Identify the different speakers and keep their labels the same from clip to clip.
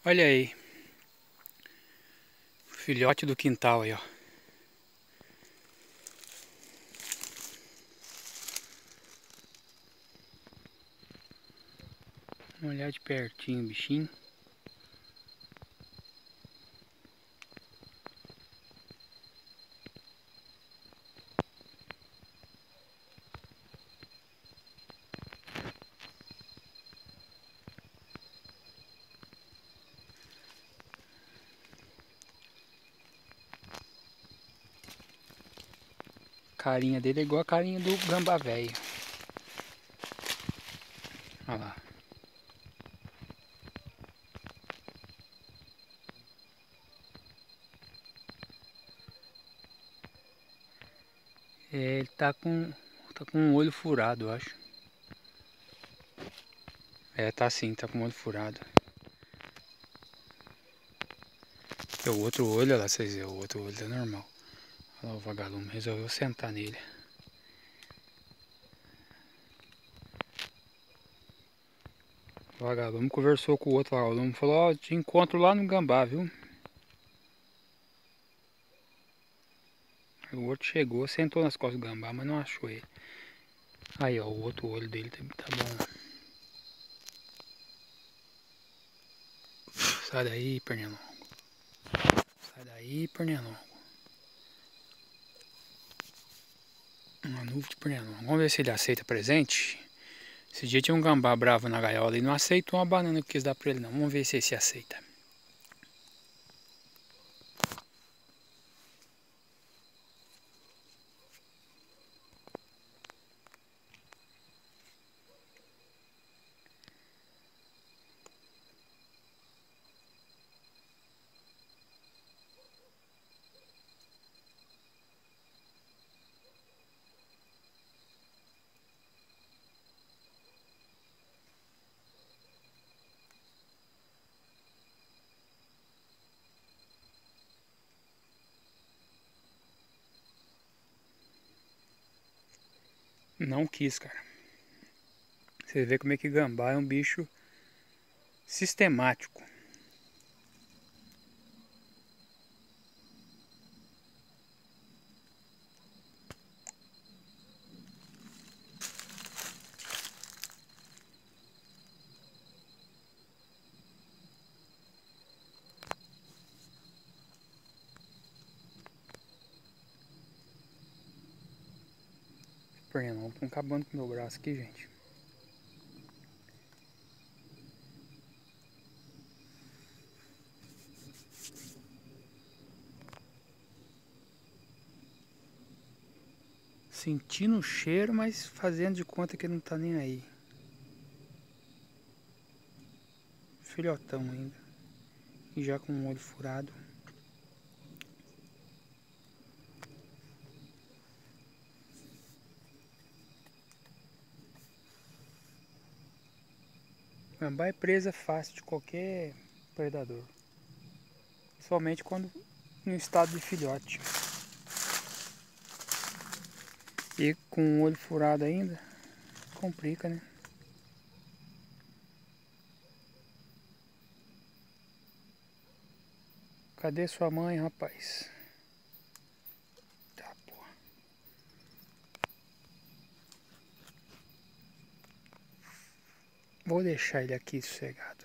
Speaker 1: Olha aí, filhote do quintal aí, ó. Vamos olhar de pertinho o bichinho. A carinha dele é igual a carinha do gambá velho. Olha lá. É, ele tá com um olho furado, eu acho. É, tá sim, tá com o olho furado. E o outro olho, olha lá, vocês verem, o outro olho tá normal. Olha lá o vagalume, resolveu sentar nele. O vagalume conversou com o outro vagalume, falou, ó, te encontro lá no gambá, viu? O outro chegou, sentou nas costas do gambá, mas não achou ele. Aí, ó, o outro olho dele tá bom. Sai daí, pernilongo. Sai daí, pernilongo. Uma nuvem de pernilongo. Vamos ver se ele aceita presente. Esse dia tinha um gambá bravo na gaiola e não aceitou uma banana que quis dar pra ele não. Vamos ver se esse aceita. Não quis, cara. Você vê como é que gambá é um bicho sistemático. Pernilongo, estão acabando com o meu braço aqui, gente. Sentindo o cheiro, mas fazendo de conta que ele não tá nem aí. Filhotão ainda. E já com o olho furado. Gambá é presa fácil de qualquer predador. Somente quando em estado de filhote. E com o olho furado ainda, complica, né? Cadê sua mãe, rapaz? Tá, porra. Vou deixar ele aqui sossegado.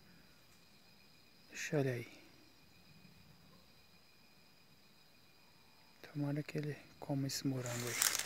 Speaker 1: Deixa ele aí. Tomara que ele coma esse morango aí.